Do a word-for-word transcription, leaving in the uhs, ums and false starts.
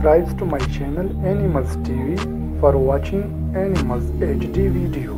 subscribe to my channel Animals T V for watching Animals H D video.